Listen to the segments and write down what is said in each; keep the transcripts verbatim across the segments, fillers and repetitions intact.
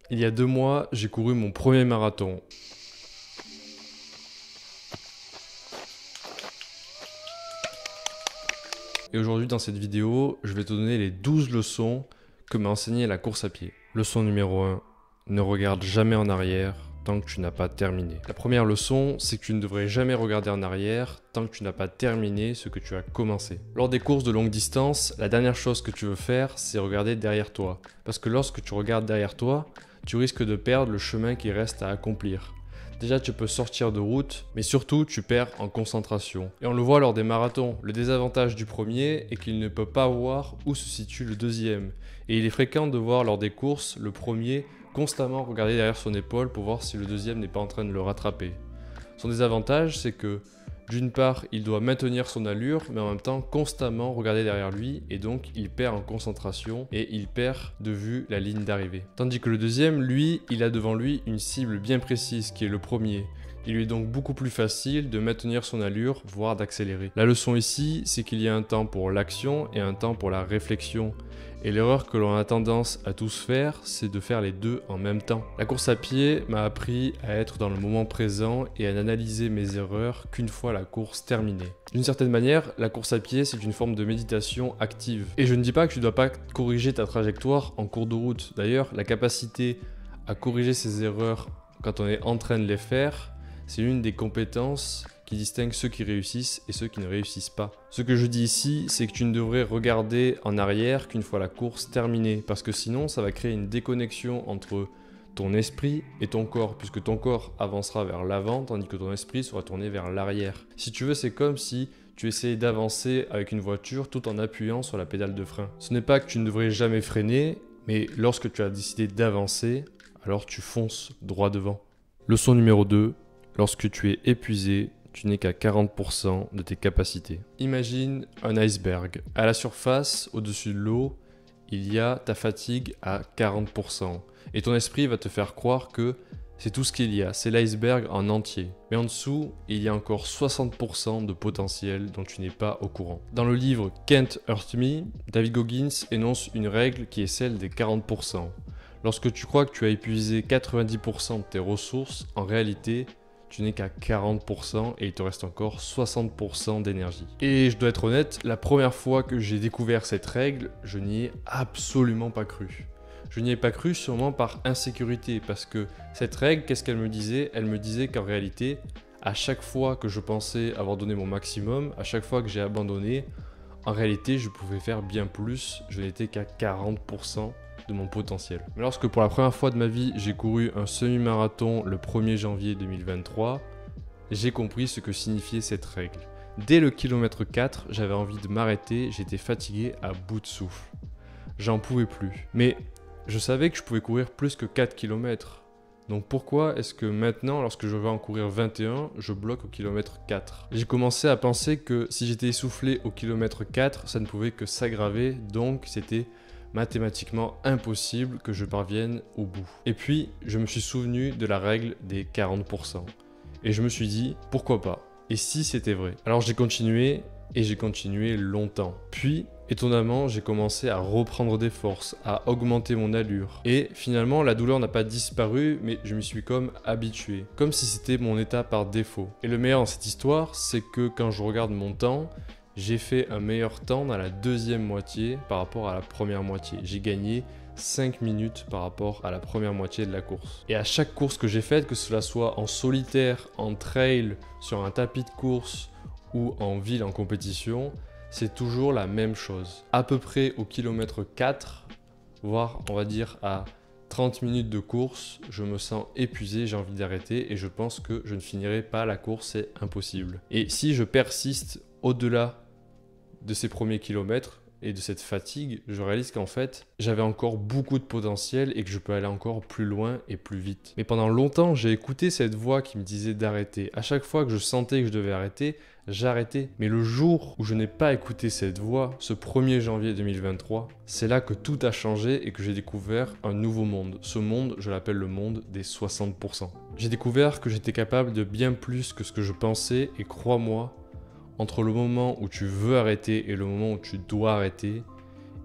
Il y a deux mois, j'ai couru mon premier marathon. Et aujourd'hui, dans cette vidéo, je vais te donner les douze leçons que m'a enseigné la course à pied. Leçon numéro un, ne regarde jamais en arrière tant que tu n'as pas terminé. La première leçon, c'est que tu ne devrais jamais regarder en arrière tant que tu n'as pas terminé ce que tu as commencé. Lors des courses de longue distance, la dernière chose que tu veux faire, c'est regarder derrière toi. Parce que lorsque tu regardes derrière toi, tu risques de perdre le chemin qui reste à accomplir. Déjà, tu peux sortir de route, mais surtout, tu perds en concentration. Et on le voit lors des marathons. Le désavantage du premier est qu'il ne peut pas voir où se situe le deuxième. Et il est fréquent de voir lors des courses le premier constamment regarder derrière son épaule pour voir si le deuxième n'est pas en train de le rattraper. Son désavantage, c'est que d'une part, il doit maintenir son allure, mais en même temps constamment regarder derrière lui, et donc il perd en concentration et il perd de vue la ligne d'arrivée. Tandis que le deuxième, lui, il a devant lui une cible bien précise qui est le premier. Il lui est donc beaucoup plus facile de maintenir son allure, voire d'accélérer. La leçon ici, c'est qu'il y a un temps pour l'action et un temps pour la réflexion. Et l'erreur que l'on a tendance à tous faire, c'est de faire les deux en même temps. La course à pied m'a appris à être dans le moment présent et à n'analyser mes erreurs qu'une fois la course terminée. D'une certaine manière, la course à pied, c'est une forme de méditation active. Et je ne dis pas que tu ne dois pas corriger ta trajectoire en cours de route. D'ailleurs, la capacité à corriger ses erreurs quand on est en train de les faire, c'est l'une des compétences qui distingue ceux qui réussissent et ceux qui ne réussissent pas. Ce que je dis ici, c'est que tu ne devrais regarder en arrière qu'une fois la course terminée, parce que sinon ça va créer une déconnexion entre ton esprit et ton corps, puisque ton corps avancera vers l'avant, tandis que ton esprit sera tourné vers l'arrière. Si tu veux, c'est comme si tu essayais d'avancer avec une voiture tout en appuyant sur la pédale de frein. Ce n'est pas que tu ne devrais jamais freiner, mais lorsque tu as décidé d'avancer, alors tu fonces droit devant. Leçon numéro deux, lorsque tu es épuisé, tu n'es qu'à quarante pour cent de tes capacités. Imagine un iceberg. À la surface, au-dessus de l'eau, il y a ta fatigue à quarante pour cent. Et ton esprit va te faire croire que c'est tout ce qu'il y a, c'est l'iceberg en entier. Mais en dessous, il y a encore soixante pour cent de potentiel dont tu n'es pas au courant. Dans le livre Can't Hurt Me, David Goggins énonce une règle qui est celle des quarante pour cent. Lorsque tu crois que tu as épuisé quatre-vingt-dix pour cent de tes ressources, en réalité, tu n'es qu'à quarante pour cent et il te reste encore soixante pour cent d'énergie. Et je dois être honnête, la première fois que j'ai découvert cette règle, je n'y ai absolument pas cru. Je n'y ai pas cru sûrement par insécurité, parce que cette règle, qu'est-ce qu'elle me disait? Elle me disait qu'en réalité, à chaque fois que je pensais avoir donné mon maximum, à chaque fois que j'ai abandonné, en réalité, je pouvais faire bien plus, je n'étais qu'à quarante pour cent de mon potentiel. Mais lorsque pour la première fois de ma vie, j'ai couru un semi-marathon le premier janvier deux mille vingt-trois, j'ai compris ce que signifiait cette règle. Dès le kilomètre quatre, j'avais envie de m'arrêter, j'étais fatigué à bout de souffle. J'en pouvais plus. Mais je savais que je pouvais courir plus que quatre kilomètres. Donc pourquoi est-ce que maintenant, lorsque je vais en courir vingt et un, je bloque au kilomètre quatre? J'ai commencé à penser que si j'étais essoufflé au kilomètre quatre, ça ne pouvait que s'aggraver, donc c'était mathématiquement impossible que je parvienne au bout. Et puis, je me suis souvenu de la règle des quarante pour cent. Et je me suis dit, pourquoi pas? Et si c'était vrai? Alors j'ai continué, et j'ai continué longtemps. Puis, étonnamment, j'ai commencé à reprendre des forces, à augmenter mon allure. Et finalement, la douleur n'a pas disparu, mais je m'y suis comme habitué. Comme si c'était mon état par défaut. Et le meilleur dans cette histoire, c'est que quand je regarde mon temps, j'ai fait un meilleur temps dans la deuxième moitié par rapport à la première moitié. J'ai gagné cinq minutes par rapport à la première moitié de la course. Et à chaque course que j'ai faite, que cela soit en solitaire, en trail, sur un tapis de course ou en ville en compétition, c'est toujours la même chose. À peu près au kilomètre quatre, voire on va dire à trente minutes de course, je me sens épuisé, j'ai envie d'arrêter et je pense que je ne finirai pas la course, c'est impossible. Et si je persiste au-delà de ces premiers kilomètres et de cette fatigue, je réalise qu'en fait, j'avais encore beaucoup de potentiel et que je peux aller encore plus loin et plus vite. Mais pendant longtemps, j'ai écouté cette voix qui me disait d'arrêter. À chaque fois que je sentais que je devais arrêter, j'arrêtais. Mais le jour où je n'ai pas écouté cette voix, ce premier janvier deux mille vingt-trois, c'est là que tout a changé et que j'ai découvert un nouveau monde. Ce monde, je l'appelle le monde des soixante pour cent. J'ai découvert que j'étais capable de bien plus que ce que je pensais et crois-moi, entre le moment où tu veux arrêter et le moment où tu dois arrêter,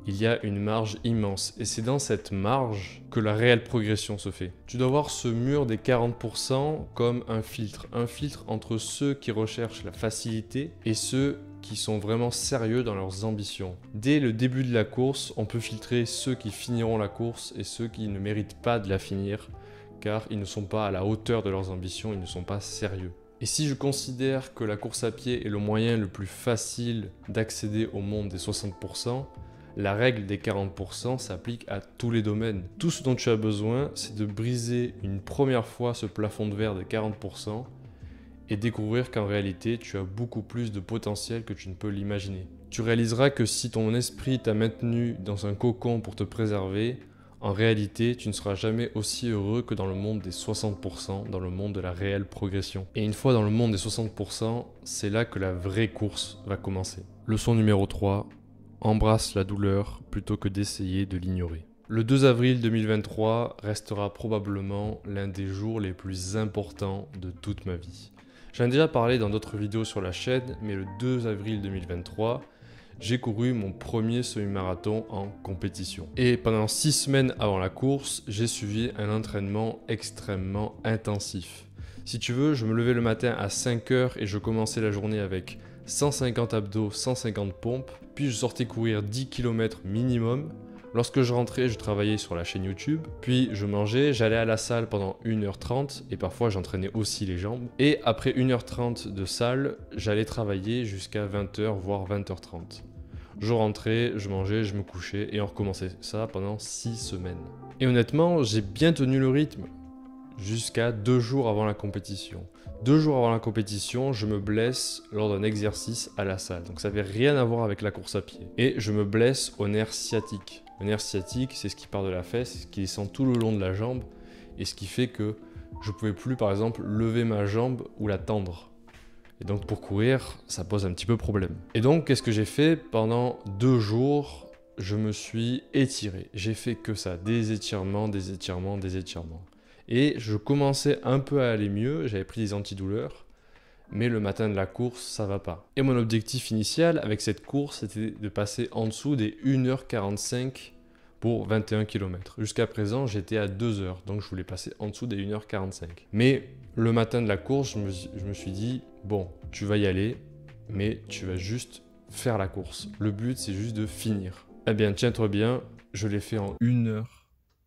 il y a une marge immense. Et c'est dans cette marge que la réelle progression se fait. Tu dois voir ce mur des quarante pour cent comme un filtre. Un filtre entre ceux qui recherchent la facilité et ceux qui sont vraiment sérieux dans leurs ambitions. Dès le début de la course, on peut filtrer ceux qui finiront la course et ceux qui ne méritent pas de la finir, car ils ne sont pas à la hauteur de leurs ambitions, ils ne sont pas sérieux. Et si je considère que la course à pied est le moyen le plus facile d'accéder au monde des soixante pour cent, la règle des quarante pour cent s'applique à tous les domaines. Tout ce dont tu as besoin, c'est de briser une première fois ce plafond de verre des quarante pour cent et découvrir qu'en réalité, tu as beaucoup plus de potentiel que tu ne peux l'imaginer. Tu réaliseras que si ton esprit t'a maintenu dans un cocon pour te préserver, en réalité, tu ne seras jamais aussi heureux que dans le monde des soixante pour cent, dans le monde de la réelle progression. Et une fois dans le monde des soixante pour cent, c'est là que la vraie course va commencer. Leçon numéro trois, embrasse la douleur plutôt que d'essayer de l'ignorer. Le deux avril deux mille vingt-trois restera probablement l'un des jours les plus importants de toute ma vie. J'en ai déjà parlé dans d'autres vidéos sur la chaîne, mais le deux avril deux mille vingt-trois, j'ai couru mon premier semi-marathon en compétition. Et pendant six semaines avant la course, j'ai suivi un entraînement extrêmement intensif. Si tu veux, je me levais le matin à cinq heures et je commençais la journée avec cent cinquante abdos, cent cinquante pompes, puis je sortais courir dix kilomètres minimum. Lorsque je rentrais, je travaillais sur la chaîne YouTube, puis je mangeais, j'allais à la salle pendant une heure trente et parfois j'entraînais aussi les jambes. Et après une heure trente de salle, j'allais travailler jusqu'à vingt heures voire vingt heures trente. Je rentrais, je mangeais, je me couchais et on recommençait ça pendant six semaines. Et honnêtement, j'ai bien tenu le rythme jusqu'à deux jours avant la compétition. Deux jours avant la compétition, je me blesse lors d'un exercice à la salle. Donc ça n'avait rien à voir avec la course à pied. Et je me blesse au nerf sciatique. Le nerf sciatique, c'est ce qui part de la fesse, ce qui descend tout le long de la jambe et ce qui fait que je ne pouvais plus, par exemple, lever ma jambe ou la tendre. Et donc pour courir, ça pose un petit peu problème. Et donc qu'est-ce que j'ai fait? Pendant deux jours, je me suis étiré. J'ai fait que ça, des étirements, des étirements, des étirements. Et je commençais un peu à aller mieux, j'avais pris des antidouleurs, mais le matin de la course, ça va pas. Et mon objectif initial avec cette course, c'était de passer en dessous des une heure quarante-cinq pour vingt et un kilomètres. Jusqu'à présent, j'étais à deux heures, donc je voulais passer en dessous des une heure quarante-cinq. Mais le matin de la course, je me, je me suis dit, bon, tu vas y aller, mais tu vas juste faire la course. Le but, c'est juste de finir. Eh bien, tiens-toi bien, je l'ai fait en une heure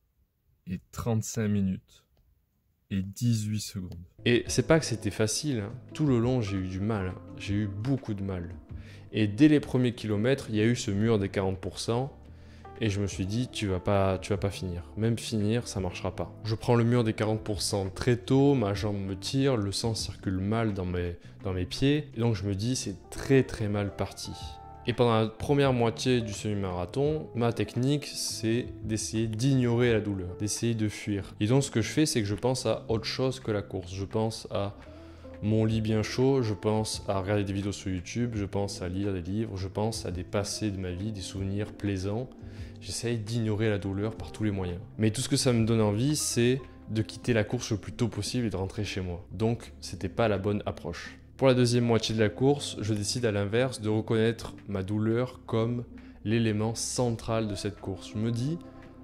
et trente-cinq minutes. Et dix-huit secondes. Et c'est pas que c'était facile, hein. Tout le long j'ai eu du mal, hein. J'ai eu beaucoup de mal. Et dès les premiers kilomètres, il y a eu ce mur des quarante pour cent et je me suis dit tu vas pas, tu vas pas finir. Même finir, ça marchera pas. Je prends le mur des quarante pour cent très tôt, ma jambe me tire, le sang circule mal dans mes, dans mes pieds et donc je me dis c'est très très mal parti. Et pendant la première moitié du semi-marathon, ma technique, c'est d'essayer d'ignorer la douleur, d'essayer de fuir. Et donc, ce que je fais, c'est que je pense à autre chose que la course. Je pense à mon lit bien chaud, je pense à regarder des vidéos sur YouTube, je pense à lire des livres, je pense à des passés de ma vie, des souvenirs plaisants. J'essaye d'ignorer la douleur par tous les moyens. Mais tout ce que ça me donne envie, c'est de quitter la course le plus tôt possible et de rentrer chez moi. Donc, c'était pas la bonne approche. Pour la deuxième moitié de la course, je décide à l'inverse de reconnaître ma douleur comme l'élément central de cette course. Je me dis,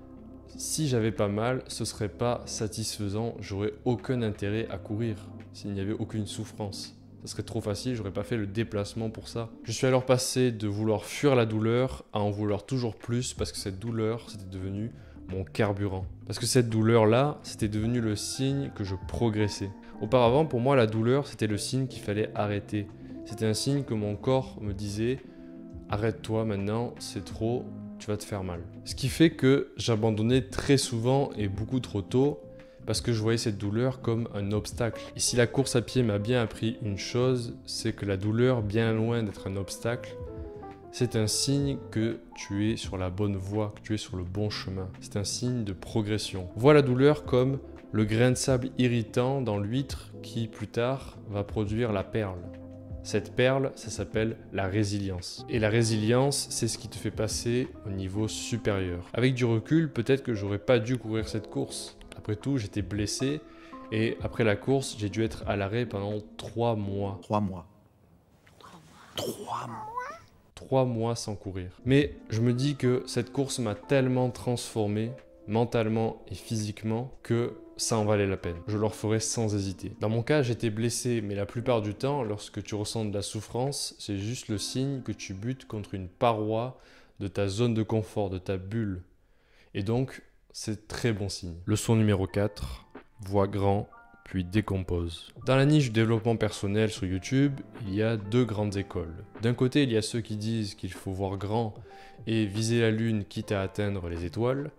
si j'avais pas mal, ce serait pas satisfaisant, j'aurais aucun intérêt à courir s'il n'y avait aucune souffrance. Ça serait trop facile, j'aurais pas fait le déplacement pour ça. Je suis alors passé de vouloir fuir la douleur à en vouloir toujours plus parce que cette douleur, c'était devenu mon carburant. Parce que cette douleur-là, c'était devenu le signe que je progressais. Auparavant, pour moi, la douleur, c'était le signe qu'il fallait arrêter. C'était un signe que mon corps me disait « Arrête-toi maintenant, c'est trop, tu vas te faire mal ». Ce qui fait que j'abandonnais très souvent et beaucoup trop tôt parce que je voyais cette douleur comme un obstacle. Et si la course à pied m'a bien appris une chose, c'est que la douleur, bien loin d'être un obstacle, c'est un signe que tu es sur la bonne voie, que tu es sur le bon chemin. C'est un signe de progression. Vois la douleur comme le grain de sable irritant dans l'huître qui, plus tard, va produire la perle. Cette perle, ça s'appelle la résilience. Et la résilience, c'est ce qui te fait passer au niveau supérieur. Avec du recul, peut-être que j'aurais pas dû courir cette course. Après tout, j'étais blessé et après la course, j'ai dû être à l'arrêt pendant trois mois. Trois mois. Trois mois. trois mois sans courir. Mais je me dis que cette course m'a tellement transformé, mentalement et physiquement, que ça en valait la peine. Je le referai sans hésiter. Dans mon cas, j'étais blessé, mais la plupart du temps, lorsque tu ressens de la souffrance, c'est juste le signe que tu butes contre une paroi de ta zone de confort, de ta bulle. Et donc, c'est très bon signe. Leçon numéro quatre, vois grand, puis décompose. Dans la niche du développement personnel sur YouTube, il y a deux grandes écoles. D'un côté, il y a ceux qui disent qu'il faut voir grand et viser la lune quitte à atteindre les étoiles.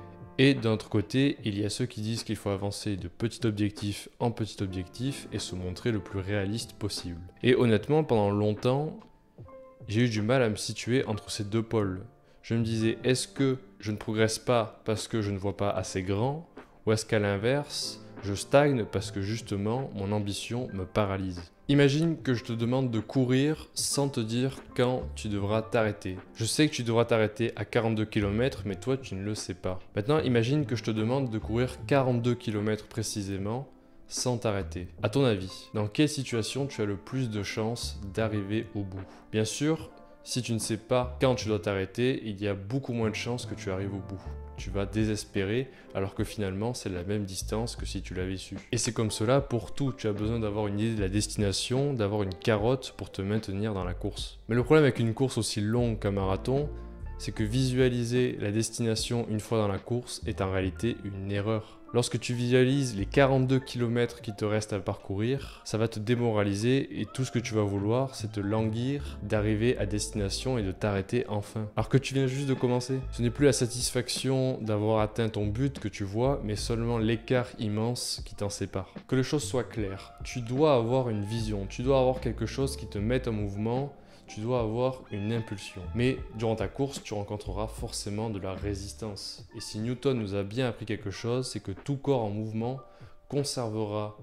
Et d'un autre côté, il y a ceux qui disent qu'il faut avancer de petit objectif en petit objectif et se montrer le plus réaliste possible. Et honnêtement, pendant longtemps, j'ai eu du mal à me situer entre ces deux pôles. Je me disais, est-ce que je ne progresse pas parce que je ne vois pas assez grand, ou est-ce qu'à l'inverse, je stagne parce que justement, mon ambition me paralyse. Imagine que je te demande de courir sans te dire quand tu devras t'arrêter. Je sais que tu devras t'arrêter à quarante-deux kilomètres, mais toi, tu ne le sais pas. Maintenant, imagine que je te demande de courir quarante-deux kilomètres précisément sans t'arrêter. À ton avis, dans quelle situation tu as le plus de chances d'arriver au bout? Bien sûr, si tu ne sais pas quand tu dois t'arrêter, il y a beaucoup moins de chances que tu arrives au bout. Tu vas désespérer alors que finalement c'est la même distance que si tu l'avais su. Et c'est comme cela pour tout, tu as besoin d'avoir une idée de la destination, d'avoir une carotte pour te maintenir dans la course. Mais le problème avec une course aussi longue qu'un marathon, c'est que visualiser la destination une fois dans la course est en réalité une erreur. Lorsque tu visualises les quarante-deux kilomètres qui te restent à parcourir, ça va te démoraliser et tout ce que tu vas vouloir, c'est te languir d'arriver à destination et de t'arrêter enfin. Alors que tu viens juste de commencer. Ce n'est plus la satisfaction d'avoir atteint ton but que tu vois, mais seulement l'écart immense qui t'en sépare. Que les choses soient claires, tu dois avoir une vision, tu dois avoir quelque chose qui te mette en mouvement. Tu dois avoir une impulsion. Mais durant ta course, tu rencontreras forcément de la résistance. Et si Newton nous a bien appris quelque chose, c'est que tout corps en mouvement conservera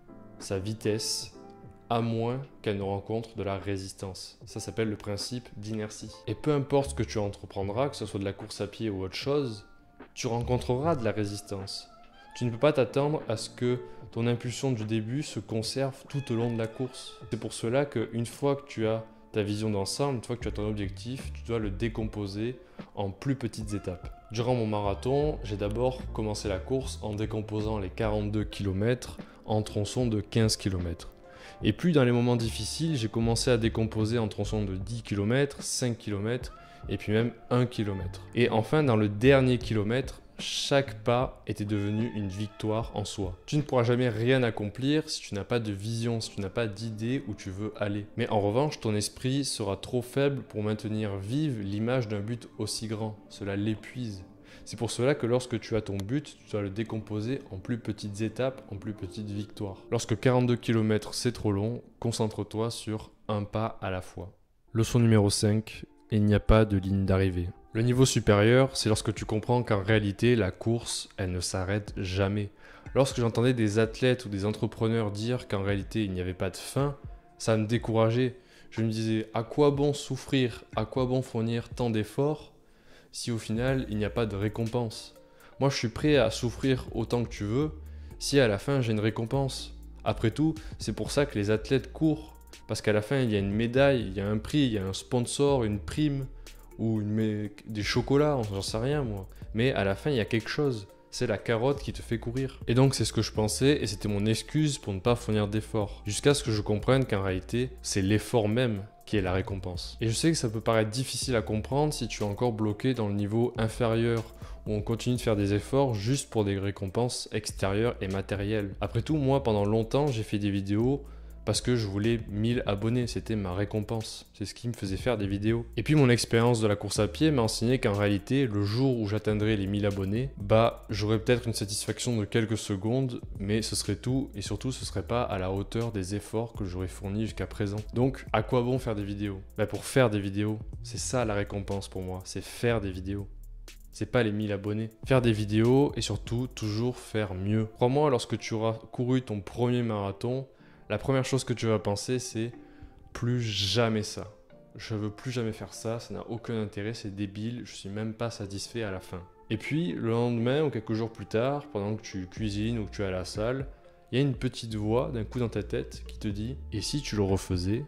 sa vitesse à moins qu'elle ne rencontre de la résistance. Ça s'appelle le principe d'inertie. Et peu importe ce que tu entreprendras, que ce soit de la course à pied ou autre chose, tu rencontreras de la résistance. Tu ne peux pas t'attendre à ce que ton impulsion du début se conserve tout au long de la course. C'est pour cela qu'une fois que tu as ta vision d'ensemble, une fois que tu as ton objectif, tu dois le décomposer en plus petites étapes. Durant mon marathon, j'ai d'abord commencé la course en décomposant les quarante-deux kilomètres en tronçons de quinze kilomètres. Et puis dans les moments difficiles, j'ai commencé à décomposer en tronçons de dix kilomètres, cinq kilomètres et puis même un kilomètre. Et enfin, dans le dernier kilomètre, chaque pas était devenu une victoire en soi. Tu ne pourras jamais rien accomplir si tu n'as pas de vision, si tu n'as pas d'idée où tu veux aller. Mais en revanche, ton esprit sera trop faible pour maintenir vive l'image d'un but aussi grand. Cela l'épuise. C'est pour cela que lorsque tu as ton but, tu dois le décomposer en plus petites étapes, en plus petites victoires. Lorsque quarante-deux kilomètres c'est trop long, concentre-toi sur un pas à la fois. Leçon numéro cinq, il n'y a pas de ligne d'arrivée. Le niveau supérieur, c'est lorsque tu comprends qu'en réalité, la course, elle ne s'arrête jamais. Lorsque j'entendais des athlètes ou des entrepreneurs dire qu'en réalité, il n'y avait pas de fin, ça me décourageait. Je me disais, à quoi bon souffrir? À quoi bon fournir tant d'efforts si au final, il n'y a pas de récompense? Moi, je suis prêt à souffrir autant que tu veux si à la fin, j'ai une récompense. Après tout, c'est pour ça que les athlètes courent. Parce qu'à la fin, il y a une médaille, il y a un prix, il y a un sponsor, une prime. Ou une, des chocolats, j'en sais rien moi. Mais à la fin, il y a quelque chose. C'est la carotte qui te fait courir. Et donc, c'est ce que je pensais et c'était mon excuse pour ne pas fournir d'efforts. Jusqu'à ce que je comprenne qu'en réalité, c'est l'effort même qui est la récompense. Et je sais que ça peut paraître difficile à comprendre si tu es encore bloqué dans le niveau inférieur où on continue de faire des efforts juste pour des récompenses extérieures et matérielles. Après tout, moi, pendant longtemps, j'ai fait des vidéos parce que je voulais mille abonnés, c'était ma récompense. C'est ce qui me faisait faire des vidéos. Et puis mon expérience de la course à pied m'a enseigné qu'en réalité, le jour où j'atteindrai les mille abonnés, bah j'aurais peut-être une satisfaction de quelques secondes, mais ce serait tout, et surtout ce serait pas à la hauteur des efforts que j'aurais fournis jusqu'à présent. Donc, à quoi bon faire des vidéos? Bah pour faire des vidéos, c'est ça la récompense pour moi, c'est faire des vidéos. C'est pas les mille abonnés. Faire des vidéos et surtout toujours faire mieux. Crois-moi, lorsque tu auras couru ton premier marathon, la première chose que tu vas penser, c'est plus jamais ça. Je veux plus jamais faire ça, ça n'a aucun intérêt, c'est débile, je suis même pas satisfait à la fin. Et puis, le lendemain ou quelques jours plus tard, pendant que tu cuisines ou que tu es à la salle, il y a une petite voix d'un coup dans ta tête qui te dit « Et si tu le refaisais ?»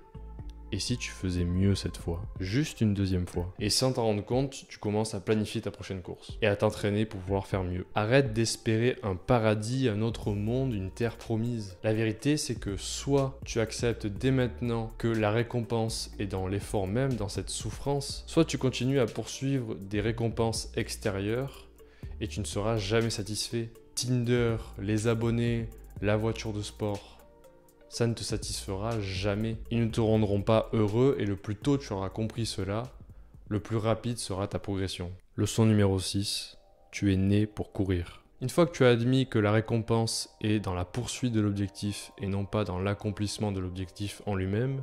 Et si tu faisais mieux cette fois? Juste une deuxième fois. Et sans t'en rendre compte, tu commences à planifier ta prochaine course. Et à t'entraîner pour pouvoir faire mieux. Arrête d'espérer un paradis, un autre monde, une terre promise. La vérité, c'est que soit tu acceptes dès maintenant que la récompense est dans l'effort même, dans cette souffrance, soit tu continues à poursuivre des récompenses extérieures et tu ne seras jamais satisfait. Tinder, les abonnés, la voiture de sport, ça ne te satisfera jamais. Ils ne te rendront pas heureux et le plus tôt tu auras compris cela, le plus rapide sera ta progression. Leçon numéro six, tu es né pour courir. Une fois que tu as admis que la récompense est dans la poursuite de l'objectif et non pas dans l'accomplissement de l'objectif en lui-même,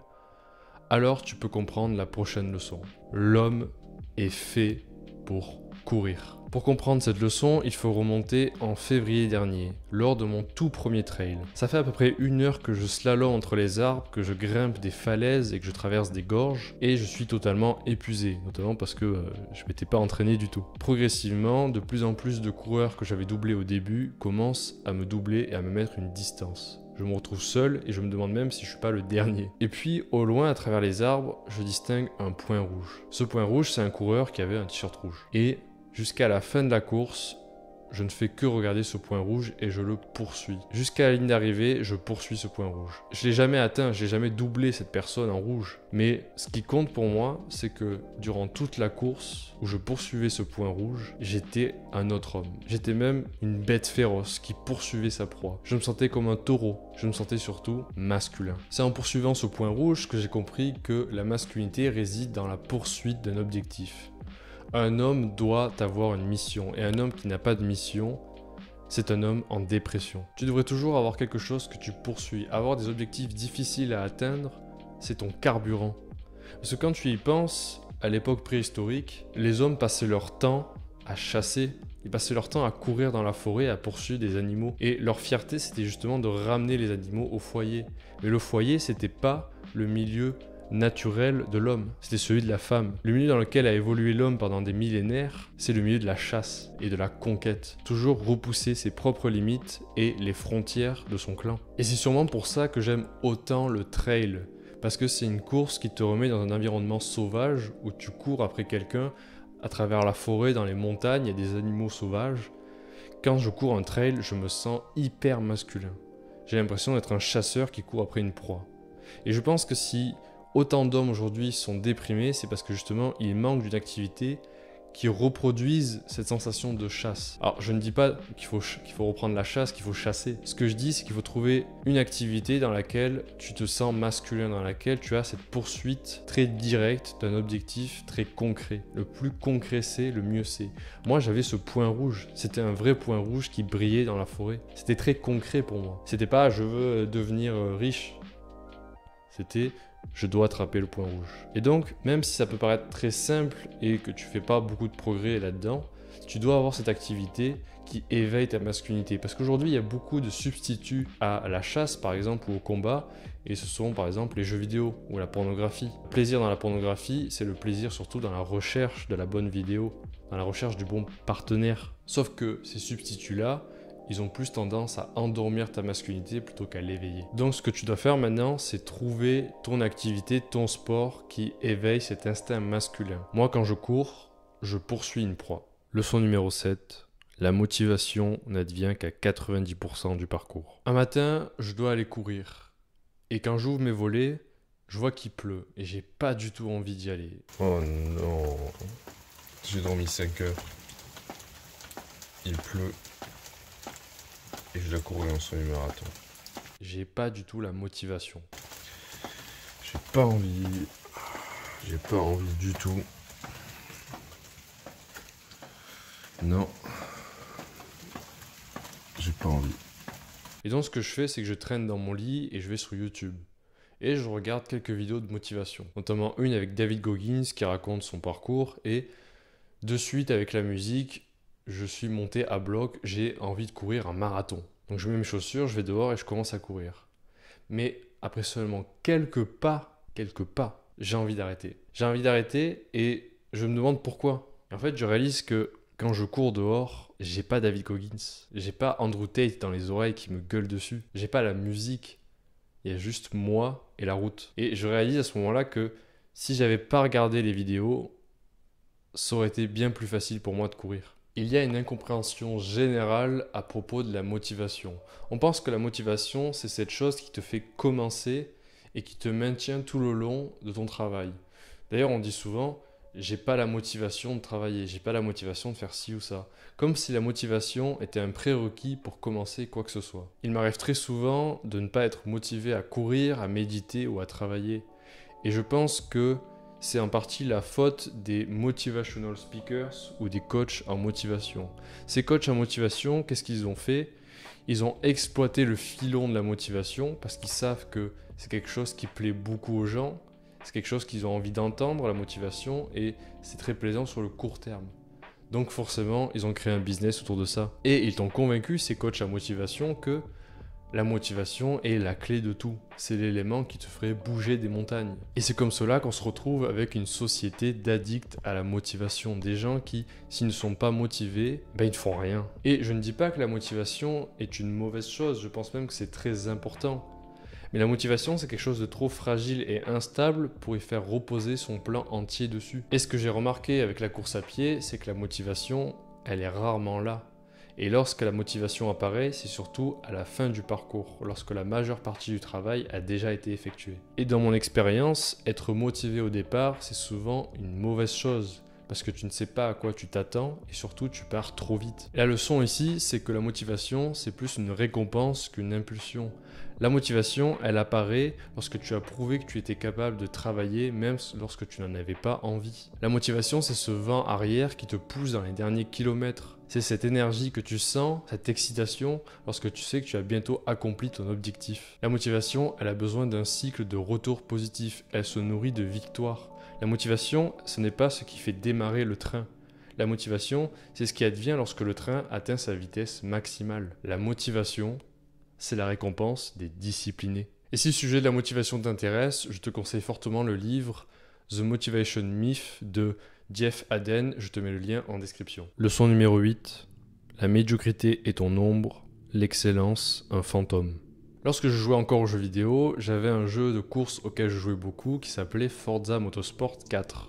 alors tu peux comprendre la prochaine leçon. L'homme est fait pour courir. Pour comprendre cette leçon, il faut remonter en février dernier, lors de mon tout premier trail. Ça fait à peu près une heure que je slalome entre les arbres, que je grimpe des falaises et que je traverse des gorges, et je suis totalement épuisé, notamment parce que euh, je m'étais pas entraîné du tout. Progressivement, de plus en plus de coureurs que j'avais doublés au début commencent à me doubler et à me mettre une distance. Je me retrouve seul et je me demande même si je suis pas le dernier. Et puis, au loin, à travers les arbres, je distingue un point rouge. Ce point rouge, c'est un coureur qui avait un t-shirt rouge. Et jusqu'à la fin de la course, je ne fais que regarder ce point rouge et je le poursuis. Jusqu'à la ligne d'arrivée, je poursuis ce point rouge. Je ne l'ai jamais atteint, je n'ai jamais doublé cette personne en rouge. Mais ce qui compte pour moi, c'est que durant toute la course où je poursuivais ce point rouge, j'étais un autre homme. J'étais même une bête féroce qui poursuivait sa proie. Je me sentais comme un taureau. Je me sentais surtout masculin. C'est en poursuivant ce point rouge que j'ai compris que la masculinité réside dans la poursuite d'un objectif. Un homme doit avoir une mission, et un homme qui n'a pas de mission, c'est un homme en dépression. Tu devrais toujours avoir quelque chose que tu poursuis. Avoir des objectifs difficiles à atteindre, c'est ton carburant. Parce que quand tu y penses, à l'époque préhistorique, les hommes passaient leur temps à chasser. Ils passaient leur temps à courir dans la forêt, à poursuivre des animaux. Et leur fierté, c'était justement de ramener les animaux au foyer. Mais le foyer, c'était pas le milieu naturel de l'homme, c'était celui de la femme. Le milieu dans lequel a évolué l'homme pendant des millénaires, c'est le milieu de la chasse et de la conquête. Toujours repousser ses propres limites et les frontières de son clan. Et c'est sûrement pour ça que j'aime autant le trail, parce que c'est une course qui te remet dans un environnement sauvage où tu cours après quelqu'un à travers la forêt, dans les montagnes, il y a des animaux sauvages. Quand je cours un trail, je me sens hyper masculin. J'ai l'impression d'être un chasseur qui court après une proie. Et je pense que si autant d'hommes aujourd'hui sont déprimés, c'est parce que justement, ils manquent d'une activité qui reproduise cette sensation de chasse. Alors, je ne dis pas qu'il faut, ch- qu'il faut reprendre la chasse, qu'il faut chasser. Ce que je dis, c'est qu'il faut trouver une activité dans laquelle tu te sens masculin, dans laquelle tu as cette poursuite très directe d'un objectif très concret. Le plus concret c'est, le mieux c'est. Moi, j'avais ce point rouge. C'était un vrai point rouge qui brillait dans la forêt. C'était très concret pour moi. C'était pas « je veux devenir riche ». C'était je dois attraper le point rouge. Et donc, même si ça peut paraître très simple et que tu fais pas beaucoup de progrès là-dedans, tu dois avoir cette activité qui éveille ta masculinité. Parce qu'aujourd'hui, il y a beaucoup de substituts à la chasse, par exemple, ou au combat, et ce sont, par exemple, les jeux vidéo ou la pornographie. Le plaisir dans la pornographie, c'est le plaisir surtout dans la recherche de la bonne vidéo, dans la recherche du bon partenaire. Sauf que ces substituts-là, ils ont plus tendance à endormir ta masculinité plutôt qu'à l'éveiller. Donc ce que tu dois faire maintenant, c'est trouver ton activité, ton sport qui éveille cet instinct masculin. Moi, quand je cours, je poursuis une proie. Leçon numéro sept. La motivation n'advient qu'à quatre-vingt-dix pour cent du parcours. Un matin, je dois aller courir. Et quand j'ouvre mes volets, je vois qu'il pleut. Et j'ai pas du tout envie d'y aller. Oh non. J'ai dormi cinq heures. Il pleut. Et je dois courir un semi-marathon. J'ai pas du tout la motivation. J'ai pas envie. J'ai pas envie du tout. Non. J'ai pas envie. Et donc ce que je fais, c'est que je traîne dans mon lit et je vais sur YouTube. Et je regarde quelques vidéos de motivation. Notamment une avec David Goggins qui raconte son parcours. Et de suite avec la musique, je suis monté à bloc, j'ai envie de courir un marathon. Donc je mets mes chaussures, je vais dehors et je commence à courir. Mais après seulement quelques pas, quelques pas, j'ai envie d'arrêter. J'ai envie d'arrêter et je me demande pourquoi. En fait, je réalise que quand je cours dehors, j'ai pas David Goggins, j'ai pas Andrew Tate dans les oreilles qui me gueule dessus, j'ai pas la musique il y a juste moi et la route. Et je réalise à ce moment-là que si j'avais pas regardé les vidéos, ça aurait été bien plus facile pour moi de courir. Il y a une incompréhension générale à propos de la motivation. On pense que la motivation, c'est cette chose qui te fait commencer et qui te maintient tout le long de ton travail. D'ailleurs, on dit souvent « j'ai pas la motivation de travailler, j'ai pas la motivation de faire ci ou ça », comme si la motivation était un prérequis pour commencer quoi que ce soit. Il m'arrive très souvent de ne pas être motivé à courir, à méditer ou à travailler. Et je pense que c'est en partie la faute des motivational speakers ou des coachs en motivation. Ces coachs en motivation, qu'est-ce qu'ils ont fait ? Ils ont exploité le filon de la motivation parce qu'ils savent que c'est quelque chose qui plaît beaucoup aux gens, c'est quelque chose qu'ils ont envie d'entendre, la motivation, et c'est très plaisant sur le court terme. Donc forcément, ils ont créé un business autour de ça. Et ils t'ont convaincu, ces coachs à motivation, que la motivation est la clé de tout. C'est l'élément qui te ferait bouger des montagnes. Et c'est comme cela qu'on se retrouve avec une société d'addicts à la motivation. Des gens qui, s'ils ne sont pas motivés, ben ils ne font rien. Et je ne dis pas que la motivation est une mauvaise chose, je pense même que c'est très important. Mais la motivation, c'est quelque chose de trop fragile et instable pour y faire reposer son plan entier dessus. Et ce que j'ai remarqué avec la course à pied, c'est que la motivation, elle est rarement là. Et lorsque la motivation apparaît, c'est surtout à la fin du parcours, lorsque la majeure partie du travail a déjà été effectuée. Et dans mon expérience, être motivé au départ, c'est souvent une mauvaise chose. Parce que tu ne sais pas à quoi tu t'attends et surtout tu pars trop vite. Et la leçon ici, c'est que la motivation, c'est plus une récompense qu'une impulsion. La motivation, elle apparaît lorsque tu as prouvé que tu étais capable de travailler même lorsque tu n'en avais pas envie. La motivation, c'est ce vent arrière qui te pousse dans les derniers kilomètres. C'est cette énergie que tu sens, cette excitation, lorsque tu sais que tu as bientôt accompli ton objectif. La motivation, elle a besoin d'un cycle de retour positif. Elle se nourrit de victoires. La motivation, ce n'est pas ce qui fait démarrer le train. La motivation, c'est ce qui advient lorsque le train atteint sa vitesse maximale. La motivation, c'est la récompense des disciplinés. Et si le sujet de la motivation t'intéresse, je te conseille fortement le livre The Motivation Myth de Jeff Hadden. Je te mets le lien en description. Leçon numéro huit. La médiocrité est ton ombre, l'excellence un fantôme. Lorsque je jouais encore aux jeux vidéo, j'avais un jeu de course auquel je jouais beaucoup qui s'appelait Forza Motorsport quatre.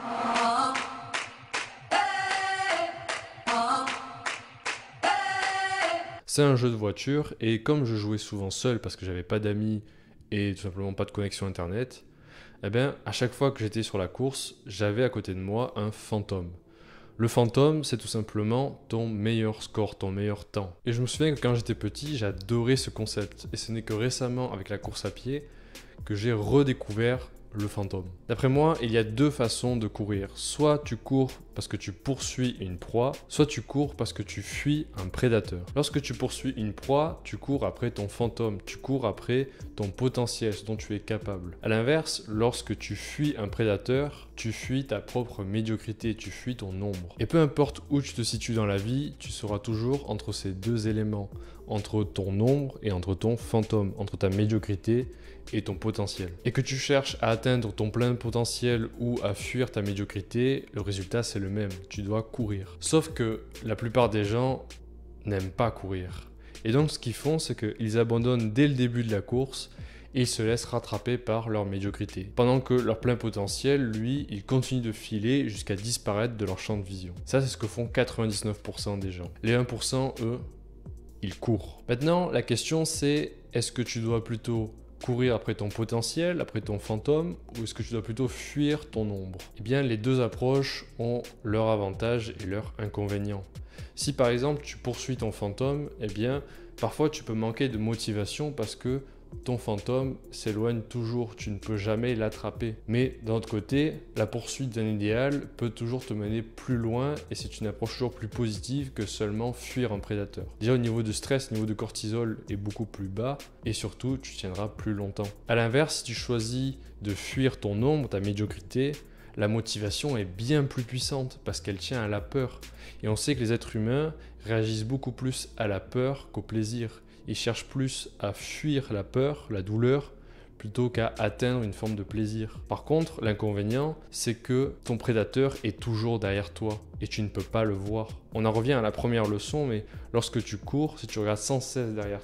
C'est un jeu de voiture et comme je jouais souvent seul parce que j'avais pas d'amis et tout simplement pas de connexion internet, eh bien à chaque fois que j'étais sur la course, j'avais à côté de moi un fantôme. Le fantôme, c'est tout simplement ton meilleur score, ton meilleur temps. Et je me souviens que quand j'étais petit, j'adorais ce concept. Et ce n'est que récemment, avec la course à pied, que j'ai redécouvert le fantôme. D'après moi, il y a deux façons de courir. Soit tu cours parce que tu poursuis une proie, soit tu cours parce que tu fuis un prédateur. Lorsque tu poursuis une proie, tu cours après ton fantôme, tu cours après ton potentiel, ce dont tu es capable. A l'inverse, lorsque tu fuis un prédateur, tu fuis ta propre médiocrité, tu fuis ton ombre. Et peu importe où tu te situes dans la vie, tu seras toujours entre ces deux éléments, entre ton ombre et entre ton fantôme, entre ta médiocrité et ton potentiel. Et que tu cherches à atteindre ton plein potentiel ou à fuir ta médiocrité, le résultat c'est le même, tu dois courir. Sauf que la plupart des gens n'aiment pas courir. Et donc ce qu'ils font, c'est qu'ils abandonnent dès le début de la course et ils se laissent rattraper par leur médiocrité. Pendant que leur plein potentiel, lui, il continue de filer jusqu'à disparaître de leur champ de vision. Ça, c'est ce que font quatre-vingt-dix-neuf pour cent des gens. Les un pour cent, eux, ils courent. Maintenant, la question c'est, est-ce que tu dois plutôt courir après ton potentiel, après ton fantôme, ou est-ce que tu dois plutôt fuir ton ombre? Eh bien, les deux approches ont leurs avantages et leurs inconvénients. Si par exemple tu poursuis ton fantôme, eh bien, parfois tu peux manquer de motivation parce que ton fantôme s'éloigne toujours, tu ne peux jamais l'attraper. Mais d'un autre côté, la poursuite d'un idéal peut toujours te mener plus loin et c'est une approche toujours plus positive que seulement fuir un prédateur. Déjà au niveau de stress, le niveau de cortisol est beaucoup plus bas et surtout tu tiendras plus longtemps. A l'inverse, si tu choisis de fuir ton ombre, ta médiocrité, la motivation est bien plus puissante parce qu'elle tient à la peur. Et on sait que les êtres humains réagissent beaucoup plus à la peur qu'au plaisir. Ils cherchent plus à fuir la peur, la douleur, plutôt qu'à atteindre une forme de plaisir. Par contre, l'inconvénient, c'est que ton prédateur est toujours derrière toi et tu ne peux pas le voir. On en revient à la première leçon, mais lorsque tu cours, si tu regardes sans cesse derrière toi,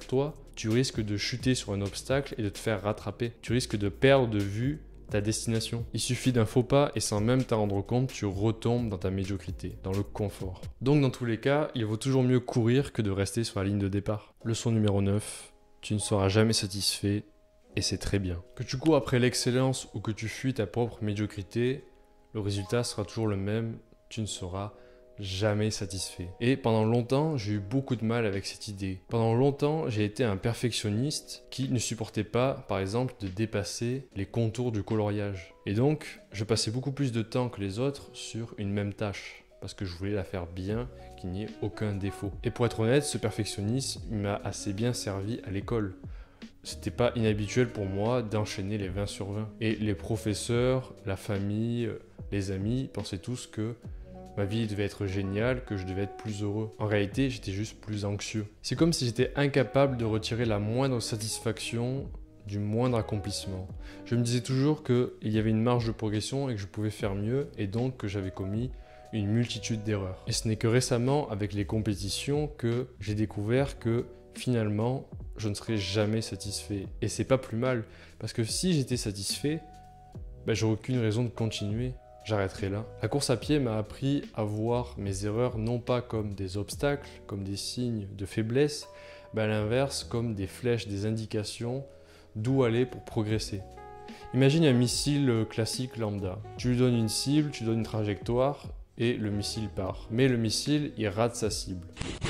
tu risques de chuter sur un obstacle et de te faire rattraper. Tu risques de perdre de vue ta destination. Il suffit d'un faux pas et sans même t'en rendre compte, tu retombes dans ta médiocrité, dans le confort. Donc dans tous les cas, il vaut toujours mieux courir que de rester sur la ligne de départ. Leçon numéro neuf, tu ne seras jamais satisfait et c'est très bien. Que tu cours après l'excellence ou que tu fuis ta propre médiocrité, le résultat sera toujours le même, tu ne seras jamais satisfait. Et pendant longtemps, j'ai eu beaucoup de mal avec cette idée. Pendant longtemps, j'ai été un perfectionniste qui ne supportait pas, par exemple, de dépasser les contours du coloriage. Et donc, je passais beaucoup plus de temps que les autres sur une même tâche, parce que je voulais la faire bien, qu'il n'y ait aucun défaut. Et pour être honnête, ce perfectionnisme m'a assez bien servi à l'école. C'était pas inhabituel pour moi d'enchaîner les vingt sur vingt. Et les professeurs, la famille, les amis pensaient tous que ma vie devait être géniale, que je devais être plus heureux. En réalité, j'étais juste plus anxieux. C'est comme si j'étais incapable de retirer la moindre satisfaction du moindre accomplissement. Je me disais toujours qu'il y avait une marge de progression et que je pouvais faire mieux et donc que j'avais commis une multitude d'erreurs. Et ce n'est que récemment, avec les compétitions, que j'ai découvert que finalement, je ne serais jamais satisfait. Et c'est pas plus mal, parce que si j'étais satisfait, ben, j'aurais aucune raison de continuer. J'arrêterai là. La course à pied m'a appris à voir mes erreurs non pas comme des obstacles, comme des signes de faiblesse, mais à l'inverse comme des flèches, des indications d'où aller pour progresser. Imagine un missile classique lambda. Tu lui donnes une cible, tu donnes une trajectoire et le missile part. Mais le missile, il rate sa cible.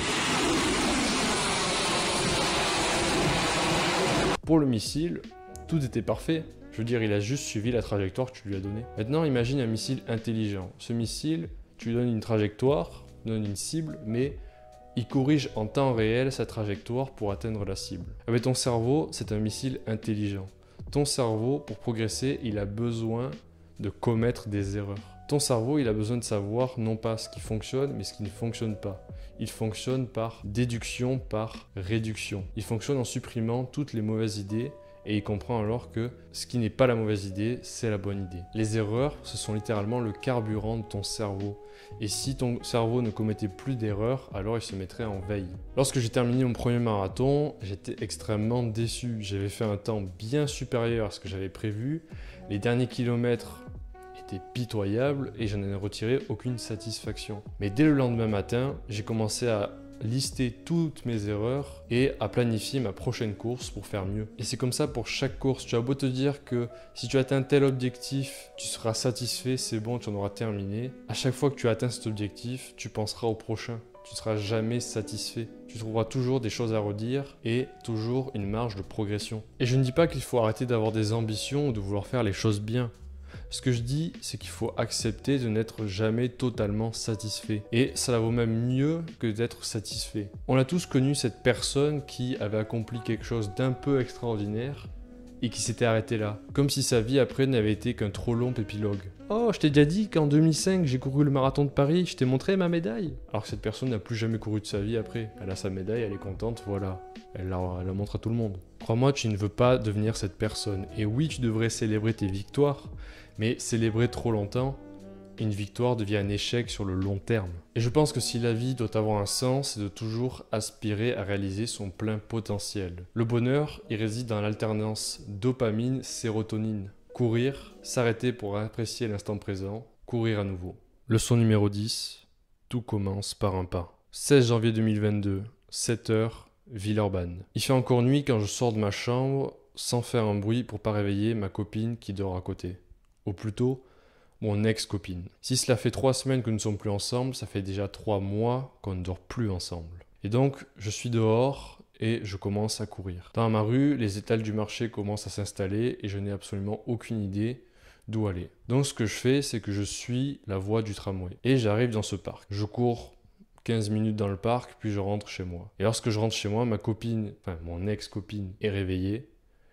Pour le missile, tout était parfait. Je veux dire, il a juste suivi la trajectoire que tu lui as donnée. Maintenant, imagine un missile intelligent. Ce missile, tu lui donnes une trajectoire, tu lui donnes une cible, mais il corrige en temps réel sa trajectoire pour atteindre la cible. Avec ton cerveau, c'est un missile intelligent. Ton cerveau, pour progresser, il a besoin de commettre des erreurs. Ton cerveau, il a besoin de savoir non pas ce qui fonctionne, mais ce qui ne fonctionne pas. Il fonctionne par déduction, par réduction. Il fonctionne en supprimant toutes les mauvaises idées et il comprend alors que ce qui n'est pas la mauvaise idée, c'est la bonne idée. Les erreurs, ce sont littéralement le carburant de ton cerveau. Et si ton cerveau ne commettait plus d'erreurs, alors il se mettrait en veille. Lorsque j'ai terminé mon premier marathon, j'étais extrêmement déçu. J'avais fait un temps bien supérieur à ce que j'avais prévu. Les derniers kilomètres étaient pitoyables et je n'en ai retiré aucune satisfaction. Mais dès le lendemain matin, j'ai commencé à lister toutes mes erreurs et à planifier ma prochaine course pour faire mieux. Et c'est comme ça pour chaque course. Tu as beau te dire que si tu atteins tel objectif, tu seras satisfait, c'est bon, tu en auras terminé. À chaque fois que tu atteins cet objectif, tu penseras au prochain. Tu ne seras jamais satisfait. Tu trouveras toujours des choses à redire et toujours une marge de progression. Et je ne dis pas qu'il faut arrêter d'avoir des ambitions ou de vouloir faire les choses bien. Ce que je dis, c'est qu'il faut accepter de n'être jamais totalement satisfait. Et ça vaut même mieux que d'être satisfait. On a tous connu cette personne qui avait accompli quelque chose d'un peu extraordinaire et qui s'était arrêtée là. Comme si sa vie après n'avait été qu'un trop long épilogue. Oh, je t'ai déjà dit qu'en deux mille cinq, j'ai couru le marathon de Paris, je t'ai montré ma médaille. Alors que cette personne n'a plus jamais couru de sa vie après. Elle a sa médaille, elle est contente, voilà. Elle la, elle la montre à tout le monde. Crois-moi, tu ne veux pas devenir cette personne. Et oui, tu devrais célébrer tes victoires, mais célébrer trop longtemps, une victoire devient un échec sur le long terme. Et je pense que si la vie doit avoir un sens, c'est de toujours aspirer à réaliser son plein potentiel. Le bonheur, il réside dans l'alternance dopamine-sérotonine. Courir, s'arrêter pour apprécier l'instant présent, courir à nouveau. Leçon numéro dix, tout commence par un pas. seize janvier deux mille vingt-deux, sept heures, Villeurbanne. Il fait encore nuit quand je sors de ma chambre sans faire un bruit pour pas réveiller ma copine qui dort à côté. Ou plutôt, mon ex-copine. Si cela fait trois semaines que nous ne sommes plus ensemble, ça fait déjà trois mois qu'on ne dort plus ensemble. Et donc, je suis dehors et je commence à courir. Dans ma rue, les étals du marché commencent à s'installer et je n'ai absolument aucune idée d'où aller. Donc ce que je fais, c'est que je suis la voie du tramway. Et j'arrive dans ce parc. Je cours quinze minutes dans le parc, puis je rentre chez moi. Et lorsque je rentre chez moi, ma copine, enfin mon ex-copine, est réveillée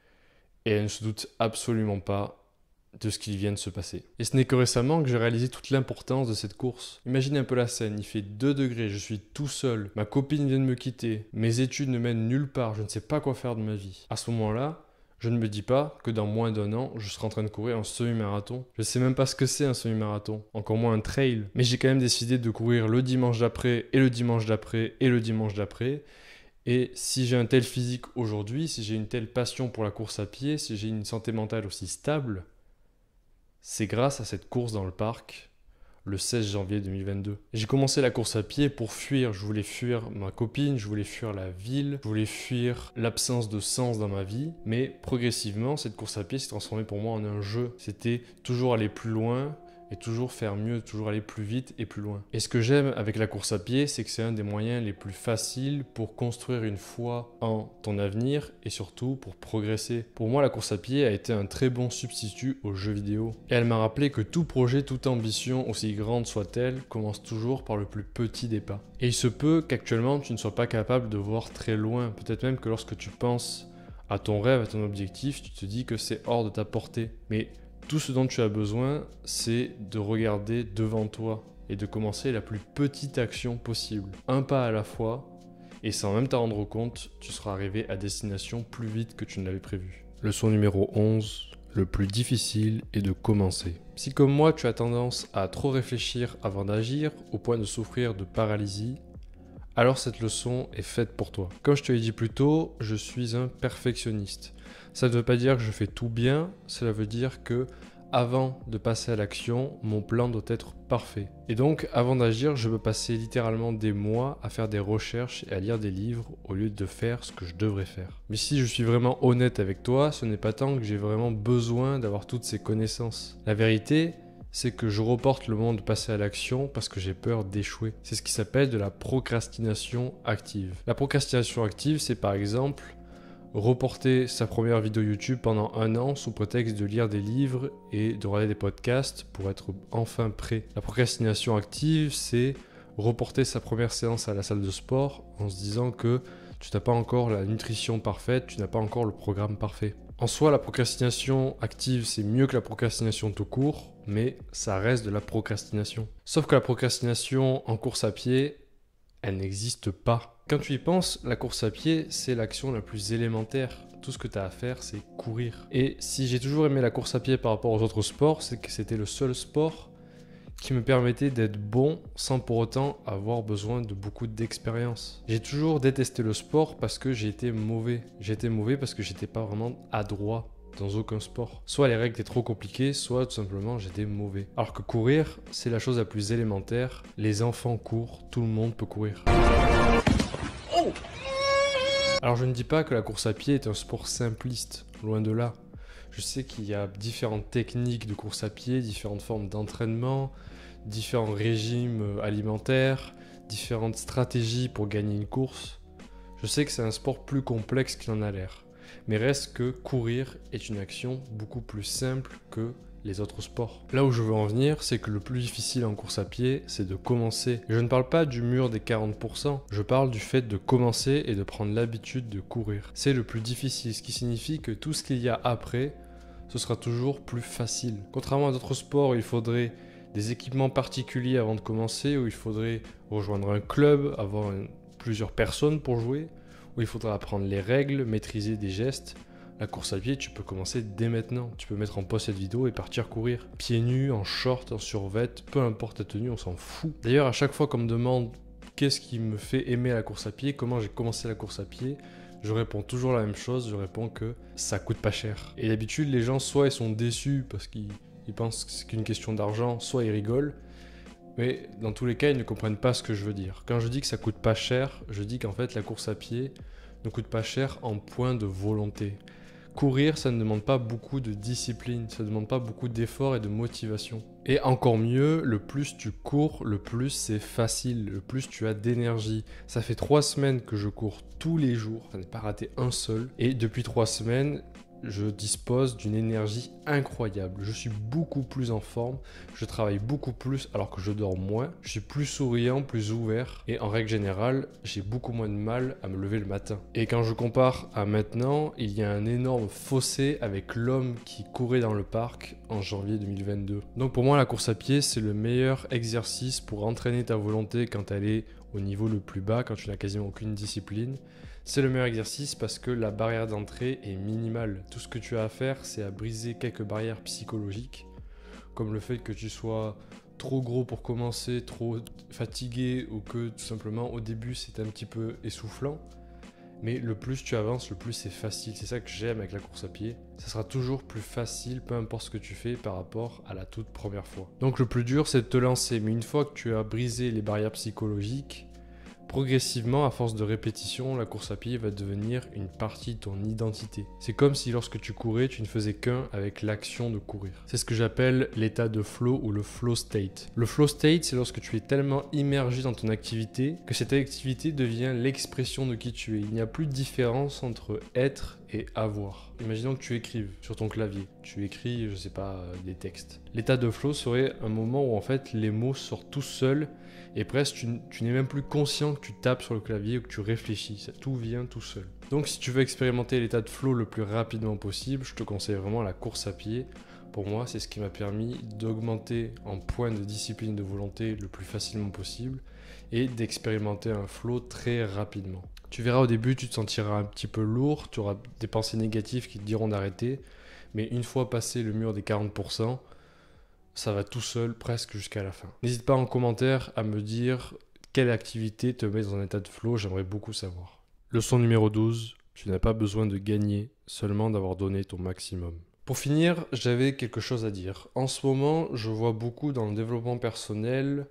et elle ne se doute absolument pas de ce qui vient de se passer. Et ce n'est que récemment que j'ai réalisé toute l'importance de cette course. Imaginez un peu la scène, il fait deux degrés, je suis tout seul, ma copine vient de me quitter, mes études ne mènent nulle part, je ne sais pas quoi faire de ma vie. À ce moment-là, je ne me dis pas que dans moins d'un an, je serai en train de courir un semi-marathon. Je ne sais même pas ce que c'est un semi-marathon, encore moins un trail. Mais j'ai quand même décidé de courir le dimanche d'après, et le dimanche d'après, et le dimanche d'après. Et si j'ai un tel physique aujourd'hui, si j'ai une telle passion pour la course à pied, si j'ai une santé mentale aussi stable, c'est grâce à cette course dans le parc le seize janvier deux mille vingt-deux. J'ai commencé la course à pied pour fuir. Je voulais fuir ma copine, je voulais fuir la ville, je voulais fuir l'absence de sens dans ma vie. Mais progressivement, cette course à pied s'est transformée pour moi en un jeu. C'était toujours aller plus loin et toujours faire mieux, toujours aller plus vite et plus loin. Et ce que j'aime avec la course à pied, c'est que c'est un des moyens les plus faciles pour construire une foi en ton avenir et surtout pour progresser. Pour moi, la course à pied a été un très bon substitut aux jeux vidéo. Et elle m'a rappelé que tout projet, toute ambition, aussi grande soit-elle, commence toujours par le plus petit des pas. Et il se peut qu'actuellement, tu ne sois pas capable de voir très loin. Peut-être même que lorsque tu penses à ton rêve, à ton objectif, tu te dis que c'est hors de ta portée. Mais tout ce dont tu as besoin, c'est de regarder devant toi et de commencer la plus petite action possible. Un pas à la fois, et sans même t'en rendre compte, tu seras arrivé à destination plus vite que tu ne l'avais prévu. Leçon numéro onze, le plus difficile est de commencer. Si comme moi, tu as tendance à trop réfléchir avant d'agir, au point de souffrir de paralysie, alors cette leçon est faite pour toi. Comme je te l'ai dit plus tôt, je suis un perfectionniste. Ça ne veut pas dire que je fais tout bien, cela veut dire que avant de passer à l'action, mon plan doit être parfait. Et donc, avant d'agir, je peux passer littéralement des mois à faire des recherches et à lire des livres au lieu de faire ce que je devrais faire. Mais si je suis vraiment honnête avec toi, ce n'est pas tant que j'ai vraiment besoin d'avoir toutes ces connaissances. La vérité, c'est que je reporte le moment de passer à l'action parce que j'ai peur d'échouer. C'est ce qui s'appelle de la procrastination active. La procrastination active, c'est par exemple reporter sa première vidéo YouTube pendant un an sous prétexte de lire des livres et de regarder des podcasts pour être enfin prêt. La procrastination active, c'est reporter sa première séance à la salle de sport en se disant que tu n'as pas encore la nutrition parfaite, tu n'as pas encore le programme parfait. En soi, la procrastination active, c'est mieux que la procrastination tout court, mais ça reste de la procrastination. Sauf que la procrastination en course à pied, elle n'existe pas. Quand tu y penses, la course à pied, c'est l'action la plus élémentaire. Tout ce que tu as à faire, c'est courir. Et si j'ai toujours aimé la course à pied par rapport aux autres sports, c'est que c'était le seul sport qui me permettait d'être bon sans pour autant avoir besoin de beaucoup d'expérience. J'ai toujours détesté le sport parce que j'ai été mauvais. J'ai été mauvais parce que j'étais pas vraiment adroit dans aucun sport. Soit les règles étaient trop compliquées, soit tout simplement j'étais mauvais. Alors que courir, c'est la chose la plus élémentaire. Les enfants courent, tout le monde peut courir. Oh! Alors je ne dis pas que la course à pied est un sport simpliste, loin de là. Je sais qu'il y a différentes techniques de course à pied, différentes formes d'entraînement, différents régimes alimentaires, différentes stratégies pour gagner une course. Je sais que c'est un sport plus complexe qu'il en a l'air. Mais reste que courir est une action beaucoup plus simple que les autres sports. Là où je veux en venir, c'est que le plus difficile en course à pied, c'est de commencer. Je ne parle pas du mur des quarante pour cent, je parle du fait de commencer et de prendre l'habitude de courir. C'est le plus difficile, ce qui signifie que tout ce qu'il y a après, ce sera toujours plus facile. Contrairement à d'autres sports, il faudrait des équipements particuliers avant de commencer, où il faudrait rejoindre un club, avoir une, plusieurs personnes pour jouer, où il faudra apprendre les règles, maîtriser des gestes. La course à pied, tu peux commencer dès maintenant. Tu peux mettre en pause cette vidéo et partir courir. Pieds nus, en short, en survêt, peu importe ta tenue, on s'en fout. D'ailleurs, à chaque fois qu'on me demande qu'est-ce qui me fait aimer la course à pied, comment j'ai commencé la course à pied, je réponds toujours la même chose, je réponds que ça coûte pas cher. Et d'habitude, les gens, soit ils sont déçus parce qu'ils ils pensent que c'est qu'une question d'argent, soit ils rigolent. Mais dans tous les cas, ils ne comprennent pas ce que je veux dire. Quand je dis que ça coûte pas cher, je dis qu'en fait, la course à pied ne coûte pas cher en point de volonté. Courir, ça ne demande pas beaucoup de discipline, ça ne demande pas beaucoup d'efforts et de motivation. Et encore mieux, le plus tu cours, le plus c'est facile, le plus tu as d'énergie. Ça fait trois semaines que je cours tous les jours, je n'ai pas raté un seul. Et depuis trois semaines, je dispose d'une énergie incroyable. Je suis beaucoup plus en forme, je travaille beaucoup plus alors que je dors moins. Je suis plus souriant, plus ouvert et en règle générale, j'ai beaucoup moins de mal à me lever le matin. Et quand je compare à maintenant, il y a un énorme fossé avec l'homme qui courait dans le parc en janvier deux mille vingt-deux. Donc pour moi, la course à pied, c'est le meilleur exercice pour entraîner ta volonté quand elle est au niveau le plus bas, quand tu n'as quasiment aucune discipline. C'est le meilleur exercice parce que la barrière d'entrée est minimale. Tout ce que tu as à faire, c'est à briser quelques barrières psychologiques, comme le fait que tu sois trop gros pour commencer, trop fatigué ou que tout simplement au début c'est un petit peu essoufflant. Mais le plus tu avances, le plus c'est facile. C'est ça que j'aime avec la course à pied. Ça sera toujours plus facile, peu importe ce que tu fais par rapport à la toute première fois. Donc le plus dur, c'est de te lancer. Mais une fois que tu as brisé les barrières psychologiques, progressivement, à force de répétition, la course à pied va devenir une partie de ton identité. C'est comme si lorsque tu courais, tu ne faisais qu'un avec l'action de courir. C'est ce que j'appelle l'état de flow ou le flow state. Le flow state, c'est lorsque tu es tellement immergé dans ton activité que cette activité devient l'expression de qui tu es. Il n'y a plus de différence entre être et avoir. Imaginons que tu écrives sur ton clavier. Tu écris, je sais pas, euh, des textes. L'état de flow serait un moment où en fait les mots sortent tout seuls et presque tu, tu n'es même plus conscient que tu tapes sur le clavier ou que tu réfléchis. Ça, tout vient tout seul. Donc si tu veux expérimenter l'état de flow le plus rapidement possible, je te conseille vraiment la course à pied. Pour moi, c'est ce qui m'a permis d'augmenter en points de discipline de volonté le plus facilement possible et d'expérimenter un flow très rapidement. Tu verras au début, tu te sentiras un petit peu lourd, tu auras des pensées négatives qui te diront d'arrêter, mais une fois passé le mur des quarante pour cent, ça va tout seul presque jusqu'à la fin. N'hésite pas en commentaire à me dire quelle activité te met dans un état de flow, j'aimerais beaucoup savoir. Leçon numéro douze, tu n'as pas besoin de gagner, seulement d'avoir donné ton maximum. Pour finir, j'avais quelque chose à dire. En ce moment, je vois beaucoup dans le développement personnel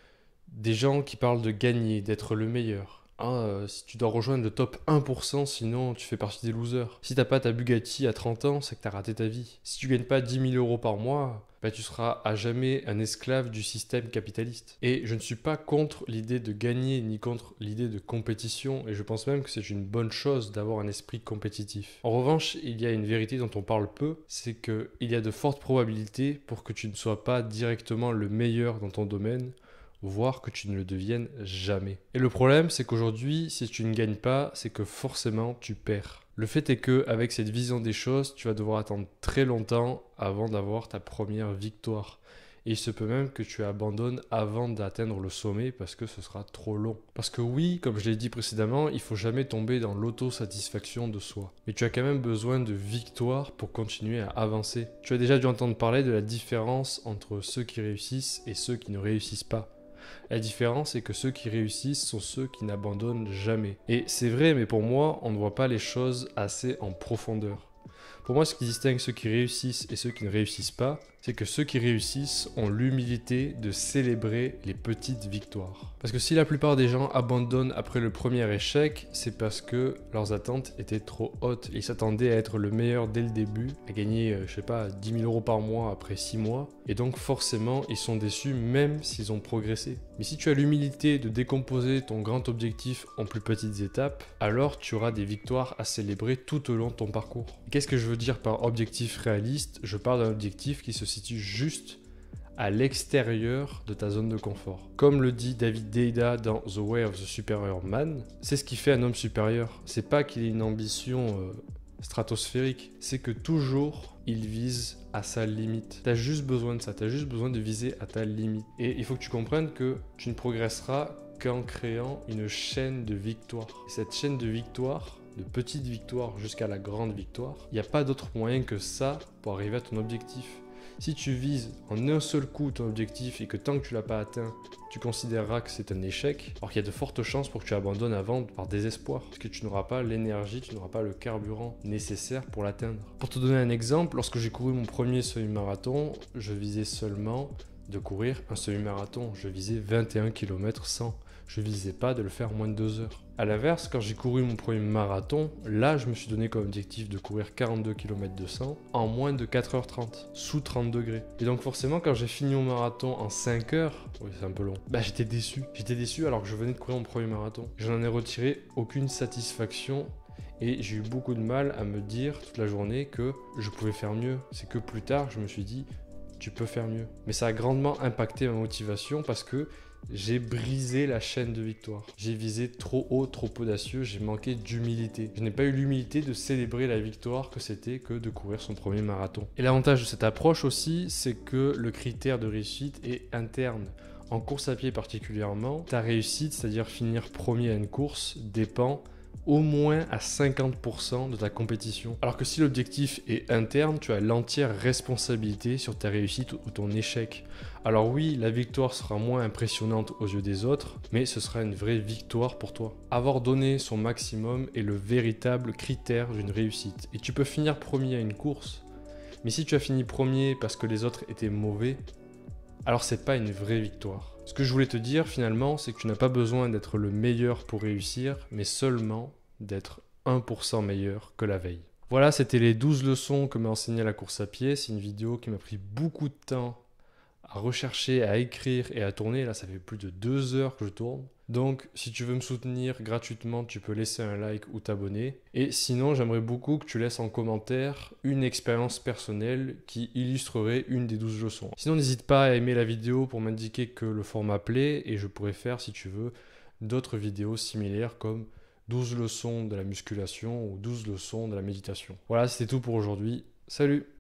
des gens qui parlent de gagner, d'être le meilleur. Ah, euh, si tu dois rejoindre le top un pour cent, sinon tu fais partie des losers. Si t'as pas ta Bugatti à trente ans, c'est que t'as raté ta vie. Si tu gagnes pas dix mille euros par mois, bah tu seras à jamais un esclave du système capitaliste. Et je ne suis pas contre l'idée de gagner, ni contre l'idée de compétition, et je pense même que c'est une bonne chose d'avoir un esprit compétitif. En revanche, il y a une vérité dont on parle peu, c'est qu'il y a de fortes probabilités pour que tu ne sois pas directement le meilleur dans ton domaine, voire que tu ne le deviennes jamais. Et le problème, c'est qu'aujourd'hui, si tu ne gagnes pas, c'est que forcément tu perds. Le fait est que avec cette vision des choses, tu vas devoir attendre très longtemps avant d'avoir ta première victoire. Et il se peut même que tu abandonnes avant d'atteindre le sommet parce que ce sera trop long. Parce que oui, comme je l'ai dit précédemment, il ne faut jamais tomber dans l'autosatisfaction de soi. Mais tu as quand même besoin de victoire pour continuer à avancer. Tu as déjà dû entendre parler de la différence entre ceux qui réussissent et ceux qui ne réussissent pas. La différence, c'est que ceux qui réussissent sont ceux qui n'abandonnent jamais. Et c'est vrai, mais pour moi, on ne voit pas les choses assez en profondeur. Pour moi, ce qui distingue ceux qui réussissent et ceux qui ne réussissent pas, c'est que ceux qui réussissent ont l'humilité de célébrer les petites victoires. Parce que si la plupart des gens abandonnent après le premier échec, c'est parce que leurs attentes étaient trop hautes. Ils s'attendaient à être le meilleur dès le début, à gagner, euh, je sais pas, dix mille euros par mois après six mois. Et donc forcément, ils sont déçus même s'ils ont progressé. Mais si tu as l'humilité de décomposer ton grand objectif en plus petites étapes, alors tu auras des victoires à célébrer tout au long de ton parcours. Qu'est-ce que je veux dire par objectif réaliste? Je parle d'un objectif qui se situe juste à l'extérieur de ta zone de confort. Comme le dit David Deida dans The Way of the Superior Man, c'est ce qui fait un homme supérieur. C'est pas qu'il ait une ambition euh, stratosphérique, c'est que toujours il vise à sa limite. Tu as juste besoin de ça, tu as juste besoin de viser à ta limite. Et il faut que tu comprennes que tu ne progresseras qu'en créant une chaîne de victoires. Et cette chaîne de victoires, de petites victoires jusqu'à la grande victoire, il n'y a pas d'autre moyen que ça pour arriver à ton objectif. Si tu vises en un seul coup ton objectif et que tant que tu ne l'as pas atteint, tu considéreras que c'est un échec, alors qu'il y a de fortes chances pour que tu abandonnes avant par désespoir, parce que tu n'auras pas l'énergie, tu n'auras pas le carburant nécessaire pour l'atteindre. Pour te donner un exemple, lorsque j'ai couru mon premier semi-marathon, je visais seulement de courir un semi-marathon, je visais vingt et un kilomètres cent. Je visais pas de le faire en moins de deux heures. A l'inverse, quand j'ai couru mon premier marathon, là je me suis donné comme objectif de courir quarante-deux kilomètres de cent en moins de quatre heures trente, sous trente degrés. Et donc forcément quand j'ai fini mon marathon en cinq heures, oui c'est un peu long, bah j'étais déçu. J'étais déçu alors que je venais de courir mon premier marathon. Je n'en ai retiré aucune satisfaction. Et j'ai eu beaucoup de mal à me dire toute la journée que je pouvais faire mieux. C'est que plus tard je me suis dit tu peux faire mieux. Mais ça a grandement impacté ma motivation parce que j'ai brisé la chaîne de victoire. J'ai visé trop haut, trop audacieux, j'ai manqué d'humilité. Je n'ai pas eu l'humilité de célébrer la victoire que c'était que de courir son premier marathon. Et l'avantage de cette approche aussi, c'est que le critère de réussite est interne. En course à pied particulièrement, ta réussite, c'est-à-dire finir premier à une course, dépend au moins à cinquante pour cent de ta compétition. Alors que si l'objectif est interne, tu as l'entière responsabilité sur ta réussite ou ton échec. Alors oui, la victoire sera moins impressionnante aux yeux des autres, mais ce sera une vraie victoire pour toi. Avoir donné son maximum est le véritable critère d'une réussite. Et tu peux finir premier à une course, mais si tu as fini premier parce que les autres étaient mauvais, alors c'est pas une vraie victoire. Ce que je voulais te dire finalement, c'est que tu n'as pas besoin d'être le meilleur pour réussir, mais seulement d'être un pour cent meilleur que la veille. Voilà, c'était les douze leçons que m'a enseigné la course à pied. C'est une vidéo qui m'a pris beaucoup de temps à rechercher, à écrire et à tourner. Là, ça fait plus de deux heures que je tourne. Donc, si tu veux me soutenir gratuitement, tu peux laisser un like ou t'abonner. Et sinon, j'aimerais beaucoup que tu laisses en commentaire une expérience personnelle qui illustrerait une des douze leçons. Sinon, n'hésite pas à aimer la vidéo pour m'indiquer que le format plaît et je pourrais faire, si tu veux, d'autres vidéos similaires comme douze leçons de la musculation ou douze leçons de la méditation. Voilà, c'était tout pour aujourd'hui. Salut!